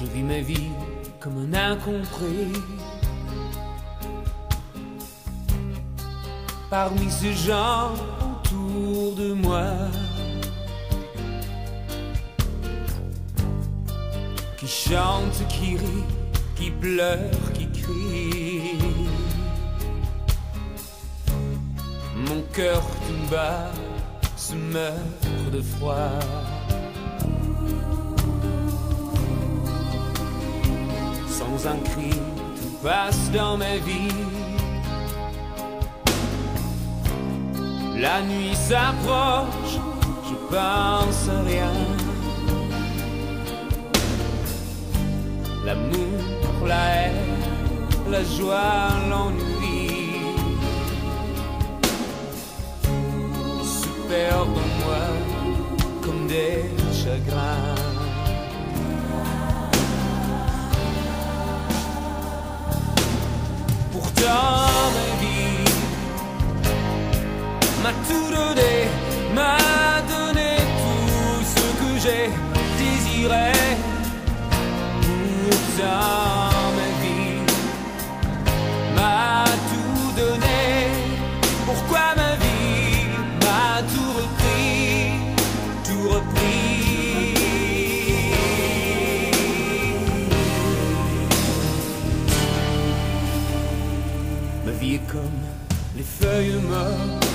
Je vis ma vie comme un incompris parmi ces gens autour de moi qui chantent, qui rient, qui pleurent, qui crient. Mon cœur tout bas se meurt de froid. Sans un cri, tout passe dans ma vie. La nuit s'approche, je pense à rien. L'amour, la haine, la joie, l'ennui se perdent en moi comme des chagrins. Pourtant ma vie m'a tout donné, m'a donné tout ce que j'ai désiré. Pourtant ma vie m'a tout donné. Pourquoi ma vie m'a tout repris, tout repris. Ma vie est comme les feuilles mortes,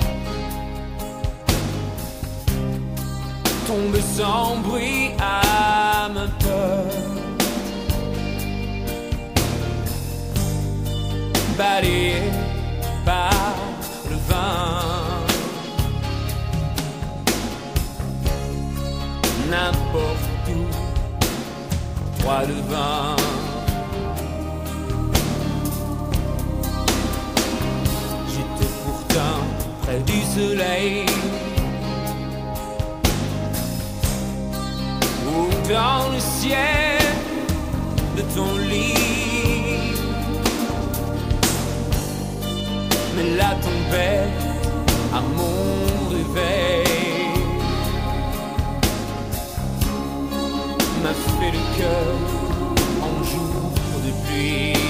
tombées sans bruit à ma porte, balayées par le vent. N'importe où, droit devant. J'étais pourtant près du soleil, ou dans le ciel de ton lit. Mais la tempête à mon réveil m'a fait le cœur en jour de pluie.